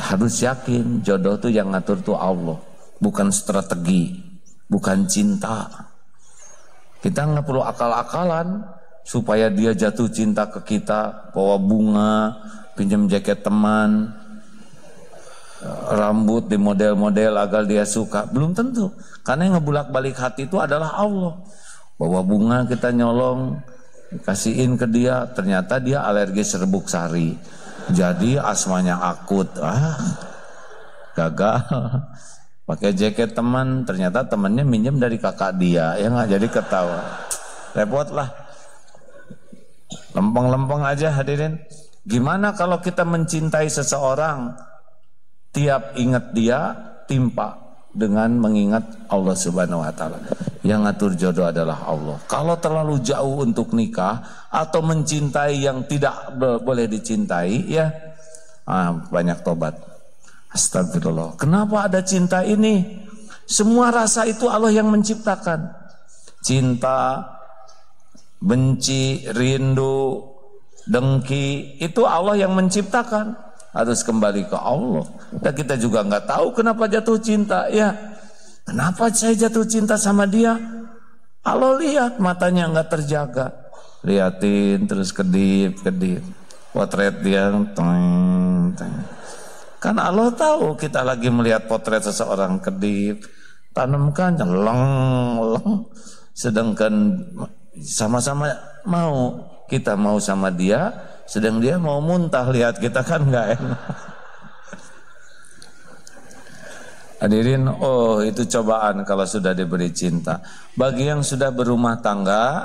harus yakin jodoh tuh yang ngatur tuh Allah, bukan strategi, bukan cinta. Kita nggak perlu akal-akalan supaya dia jatuh cinta ke kita, bawa bunga, pinjam jaket teman, rambut di model-model agar dia suka. Belum tentu, karena yang ngebulak-balik hati itu adalah Allah. Bawa bunga kita nyolong, kasihin ke dia, ternyata dia alergi serbuk sari, jadi asmanya akut. Gagal. Pakai jaket teman, ternyata temannya minjem dari kakak dia, ya nggak, jadi ketawa. Repot lah. Lempeng-lempeng aja hadirin. Gimana kalau kita mencintai seseorang, tiap ingat dia timpa dengan mengingat Allah Subhanahu wa taala. Yang ngatur jodoh adalah Allah. Kalau terlalu jauh untuk nikah atau mencintai yang tidak boleh dicintai, ya banyak tobat. Astagfirullah. Kenapa ada cinta ini? Semua rasa itu Allah yang menciptakan. Cinta, benci, rindu, dengki, itu Allah yang menciptakan. Harus kembali ke Allah. Dan kita juga nggak tahu kenapa jatuh cinta. Ya, kenapa saya jatuh cinta sama dia? Allah lihat matanya nggak terjaga, liatin terus kedip-kedip, potret dia, kan Allah tahu kita lagi melihat potret seseorang kedip, tanamkan leng, sedangkan sama-sama mau, kita mau sama dia, sedang dia mau muntah, lihat kita kan nggak enak. Hadirin, itu cobaan kalau sudah diberi cinta. Bagi yang sudah berumah tangga,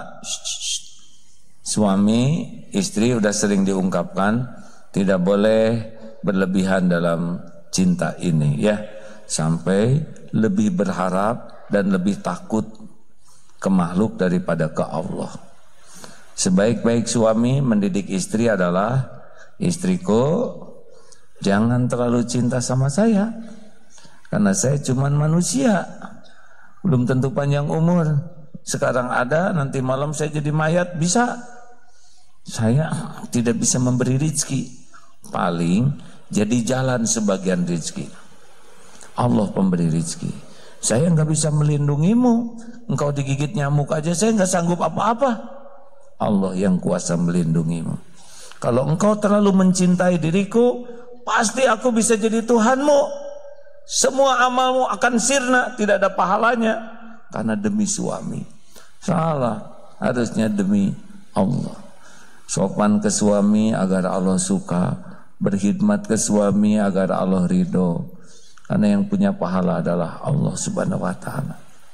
suami, istri udah sering diungkapkan, tidak boleh berlebihan dalam cinta ini, ya, sampai lebih berharap dan lebih takut ke makhluk daripada ke Allah. Sebaik-baik suami mendidik istri adalah, istriku, jangan terlalu cinta sama saya, karena saya cuma manusia, belum tentu panjang umur. Sekarang ada, nanti malam saya jadi mayat, bisa. Saya tidak bisa memberi rezeki, paling jadi jalan sebagian rezeki. Allah pemberi rezeki. Saya nggak bisa melindungimu, engkau digigit nyamuk aja saya nggak sanggup apa-apa. Allah yang kuasa melindungimu. Kalau engkau terlalu mencintai diriku, pasti aku bisa jadi Tuhanmu. Semua amalmu akan sirna, tidak ada pahalanya, karena demi suami. Salah, harusnya demi Allah. Sopan ke suami agar Allah suka, berkhidmat ke suami agar Allah ridho, karena yang punya pahala adalah Allah Subhanahu wa taala.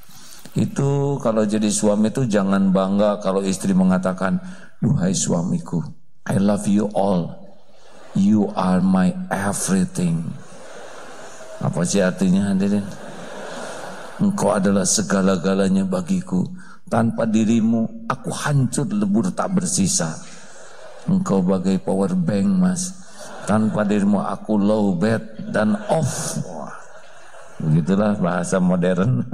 Itu kalau jadi suami itu jangan bangga kalau istri mengatakan, duhai suamiku, I love you all, you are my everything. Apa sih artinya hadirin? Engkau adalah segala-galanya bagiku, tanpa dirimu aku hancur lebur tak bersisa. Engkau bagai power bank mas, tanpa dirimu aku low bed dan off. Begitulah bahasa modern.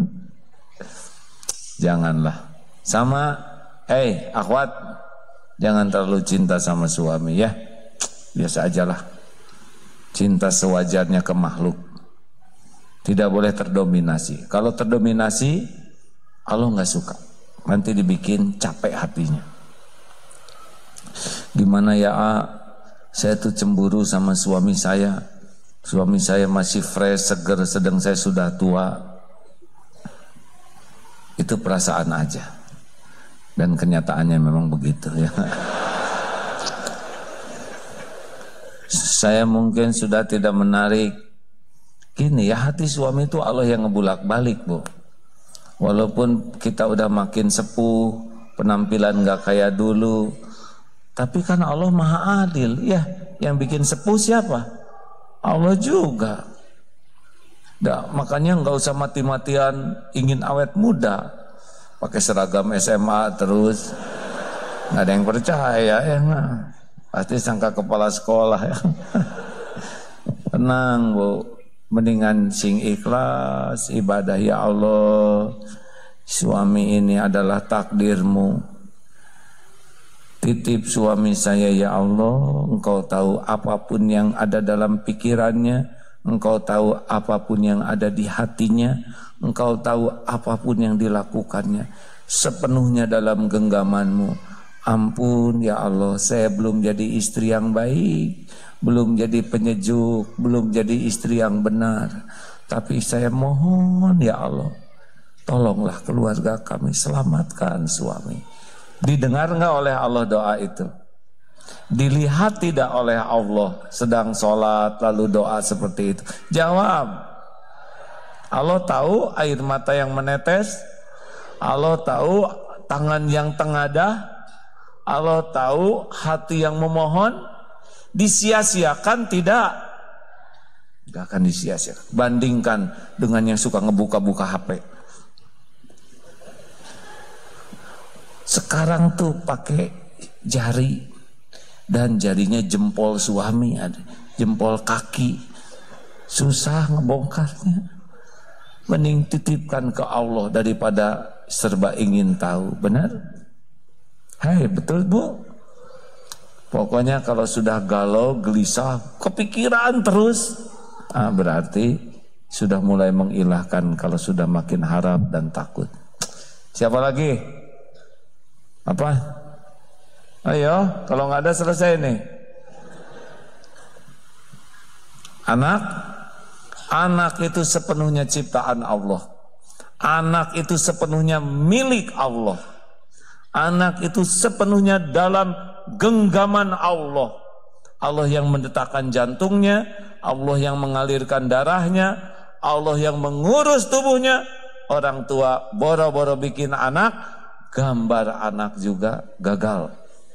Janganlah. Sama, akhwat, jangan terlalu cinta sama suami ya. Biasa ajalah. Cinta sewajarnya ke makhluk. Tidak boleh terdominasi. Kalau terdominasi, Allah nggak suka. Nanti dibikin capek hatinya. Gimana ya, saya tuh cemburu sama suami saya. Suami saya masih fresh, seger, sedang saya sudah tua. Itu perasaan aja. Dan kenyataannya memang begitu ya. Saya mungkin sudah tidak menarik. Gini ya, hati suami itu Allah yang ngebulak-balik bu. Walaupun kita udah makin sepuh, penampilan gak kayak dulu, tapi kan Allah maha adil ya. Yang bikin sepuh siapa? Allah juga. Makanya gak usah mati-matian ingin awet muda, pakai seragam SMA terus, gak ada yang percaya ya. Pasti sangka kepala sekolah ya. Tenang bu, mendingan sing ikhlas ibadah. Ya Allah, suami ini adalah takdirmu, titip suami saya ya Allah. Engkau tahu apapun yang ada dalam pikirannya, Engkau tahu apapun yang ada di hatinya, Engkau tahu apapun yang dilakukannya, sepenuhnya dalam genggaman-Mu. Ampun ya Allah, saya belum jadi istri yang baik, belum jadi penyejuk, belum jadi istri yang benar. Tapi saya mohon ya Allah, tolonglah keluarga kami, selamatkan suami. Didengar nggak oleh Allah doa itu? Dilihat tidak oleh Allah sedang sholat lalu doa seperti itu? Jawab. Allah tahu air mata yang menetes, Allah tahu tangan yang tengadah, Allah tahu hati yang memohon. Disia-siakan tidak? Gak akan disia-siakan. Bandingkan dengan yang suka ngebuka-buka HP. Sekarang tuh pakai jari, dan jarinya jempol suami ada, jempol kaki, susah ngebongkarnya. Mending titipkan ke Allah daripada serba ingin tahu. Benar? Hai, betul Bu? Pokoknya kalau sudah galau, gelisah, kepikiran terus, berarti sudah mulai mengilahkan kalau sudah makin harap dan takut. Siapa lagi? Apa? Ayo, kalau nggak ada selesai nih. Anak itu sepenuhnya ciptaan Allah. Anak itu sepenuhnya milik Allah. Anak itu sepenuhnya dalam genggaman Allah. Allah yang mendetakkan jantungnya, Allah yang mengalirkan darahnya, Allah yang mengurus tubuhnya. Orang tua boro-boro bikin anak, gambar anak juga gagal.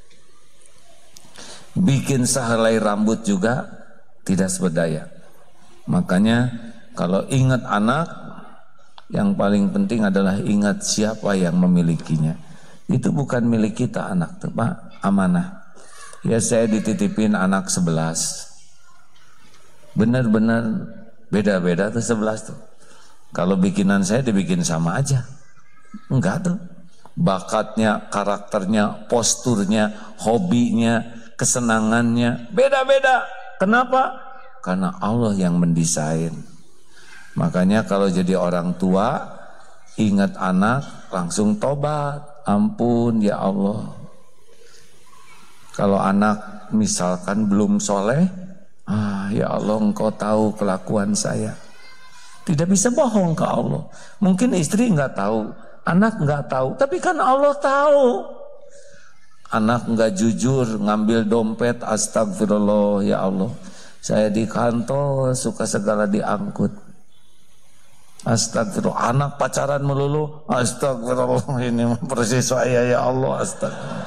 Bikin sehelai rambut juga tidak seberdaya. Makanya kalau ingat anak, yang paling penting adalah ingat siapa yang memilikinya. Itu bukan milik kita anak tuh Pak, amanah. Ya saya dititipin anak 11. Benar-benar beda-beda tuh 11 tuh. Kalau bikinan saya dibikin sama aja. Enggak tuh. Bakatnya, karakternya, posturnya, hobinya, kesenangannya beda-beda. Kenapa? Karena Allah yang mendesain. Makanya kalau jadi orang tua, ingat anak, langsung tobat. Ampun ya Allah. Kalau anak misalkan belum soleh, ya Allah Engkau tahu kelakuan saya. Tidak bisa bohong ke Allah. Mungkin istri nggak tahu, anak nggak tahu, tapi kan Allah tahu. Anak nggak jujur, ngambil dompet, astagfirullah ya Allah. Saya di kantor suka segala diangkut. Astagfirullah. Anak pacaran melulu, astagfirullah, ini persis saya ya Allah, astagfirullah.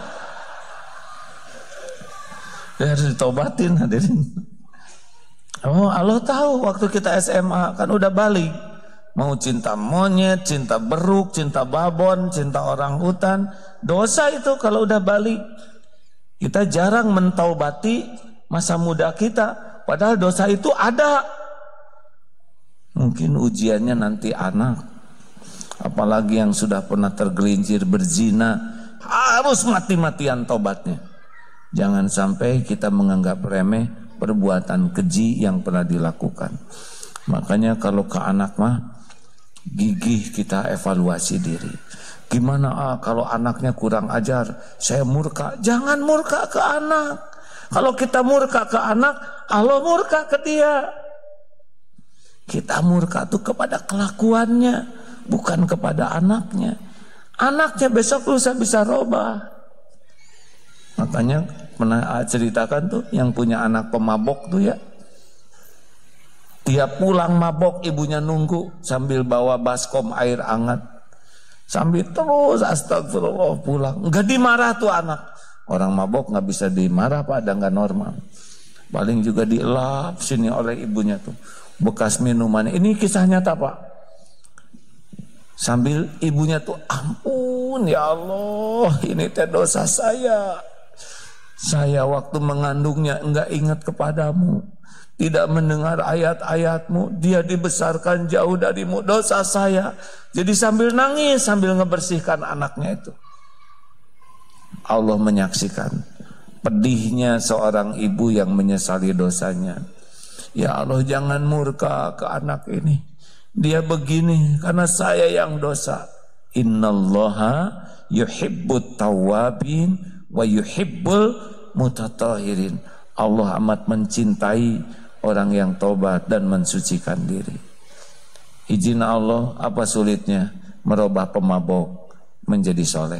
Ya harus ditobatin hadirin. Oh Allah tahu waktu kita SMA kan udah balik. Mau cinta monyet, cinta beruk, cinta babon, cinta orang hutan. Dosa itu kalau udah balik. Kita jarang mentaubati masa muda kita. Padahal dosa itu ada. Mungkin ujiannya nanti anak. Apalagi yang sudah pernah tergelincir berzina. Harus mati-matian tobatnya. Jangan sampai kita menganggap remeh perbuatan keji yang pernah dilakukan. Makanya kalau ke anak mah gigih kita evaluasi diri. Gimana kalau anaknya kurang ajar, saya murka. Jangan murka ke anak. Kalau kita murka ke anak, Allah murka ke dia. Kita murka tuh kepada kelakuannya, bukan kepada anaknya. Anaknya besok lusa bisa robah. Makanya pernah ceritakan tuh yang punya anak pemabok tuh ya. Dia pulang mabok, ibunya nunggu sambil bawa baskom air hangat. Sambil terus astagfirullah pulang. Enggak dimarah tuh anak. Orang mabok nggak bisa dimarah Pak, ada nggak normal. Paling juga dielap sini oleh ibunya tuh. Bekas minuman. Ini kisah nyata Pak. Sambil ibunya tuh, ampun ya Allah, ini teh dosa saya. Saya waktu mengandungnya enggak ingat kepadamu, tidak mendengar ayat-ayatmu, dia dibesarkan jauh darimu, dosa saya. Jadi sambil nangis, sambil ngebersihkan anaknya itu. Allah menyaksikan pedihnya seorang ibu yang menyesali dosanya. Ya Allah, jangan murka ke anak ini. Dia begini karena saya yang dosa. Innallaha yuhibbut tawwabin wa yuhibbul mutatahhirin. Allah amat mencintai orang yang tobat dan mensucikan diri. Izin Allah, apa sulitnya merubah pemabok menjadi soleh?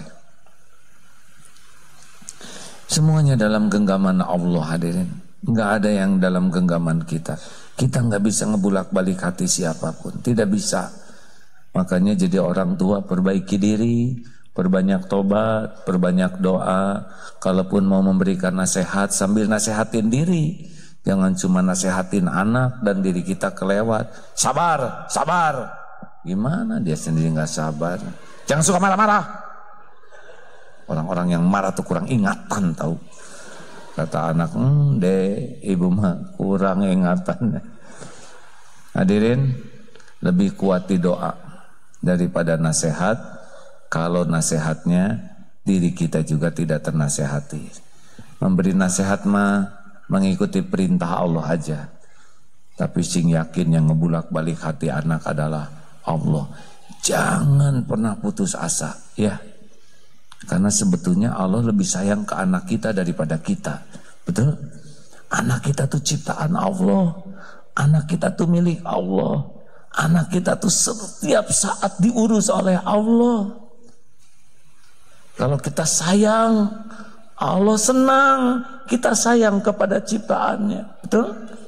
Semuanya dalam genggaman Allah, hadirin. Nggak ada yang dalam genggaman kita. Kita nggak bisa ngebulak-balik hati siapapun, tidak bisa. Makanya jadi orang tua, perbaiki diri, perbanyak tobat, perbanyak doa. Kalaupun mau memberikan nasihat, sambil nasihatin diri. Jangan cuma nasihatin anak dan diri kita kelewat. Sabar, sabar. Gimana dia sendiri nggak sabar? Jangan suka marah-marah. Orang-orang yang marah tuh kurang ingatan, tahu. Kata anak, deh ibu mah kurang ingatan. Hadirin, lebih kuat di doa daripada nasihat. Kalau nasihatnya diri kita juga tidak ternasehati. Memberi nasihat mah mengikuti perintah Allah aja. Tapi sing yakin yang ngebulak balik hati anak adalah Allah. Jangan pernah putus asa, ya. Karena sebetulnya Allah lebih sayang ke anak kita daripada kita. Betul? Anak kita tuh ciptaan Allah. Anak kita tuh milik Allah. Anak kita tuh setiap saat diurus oleh Allah. Kalau kita sayang, Allah senang kita sayang kepada ciptaannya. Betul?